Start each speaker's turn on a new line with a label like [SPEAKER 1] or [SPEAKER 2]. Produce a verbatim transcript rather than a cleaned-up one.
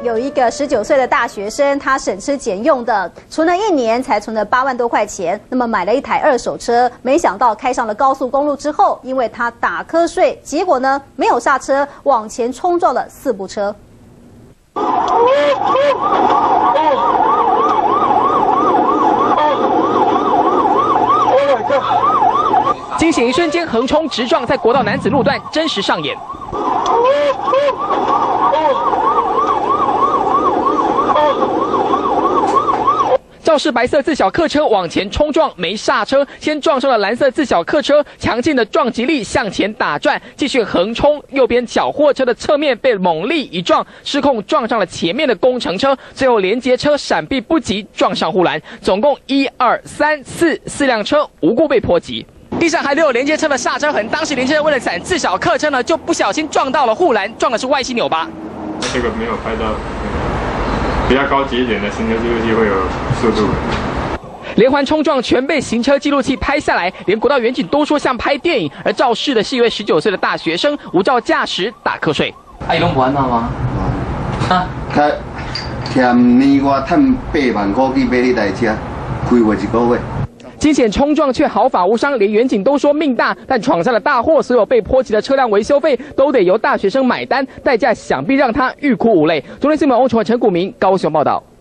[SPEAKER 1] 有一个十九岁的大学生，他省吃俭用的存了一年，才存了八万多块钱。那么买了一台二手车，没想到开上了高速公路之后，因为他打瞌睡，结果呢没有刹车，往前冲撞了四部车。
[SPEAKER 2] 惊险一瞬间，横冲直撞，在国道男子路段真实上演。肇事白色自小客车往前冲撞，没刹车，先撞上了蓝色自小客车，强劲的撞击力向前打转，继续横冲。右边小货车的侧面被猛力一撞，失控撞上了前面的工程车，最后连接车闪避不及，撞上护栏。总共一二三四四辆车无故被波及。 地上还留有连接车的刹车痕，当时连接车为了闪自小客车呢，就不小心撞到了护栏，撞的是歪七扭八。
[SPEAKER 3] 这个没有拍到，比较高级一点的行车记录器会有速度。
[SPEAKER 2] 连环冲撞全被行车记录器拍下来，连国道远景都说像拍电影。而肇事的是一位十九岁的大学生，无照驾驶打瞌睡。
[SPEAKER 4] 啊，伊拢不安那吗？
[SPEAKER 5] 啊，他欠年我赚八万块去买迄台车，开过一个月。
[SPEAKER 2] 惊险冲撞却毫发无伤，连远景都说命大，但闯下了大祸，所有被波及的车辆维修费都得由大学生买单，代价想必让他欲哭无泪。中天新闻翁崇焕、陈谷明高雄报道。